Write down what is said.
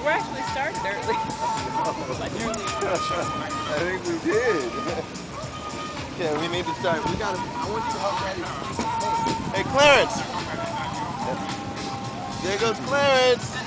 we're actually started early. Like early. I think we did. Okay, we need to start. We gotta. I want you to help Daddy. Hey, Clarence. There goes Clarence.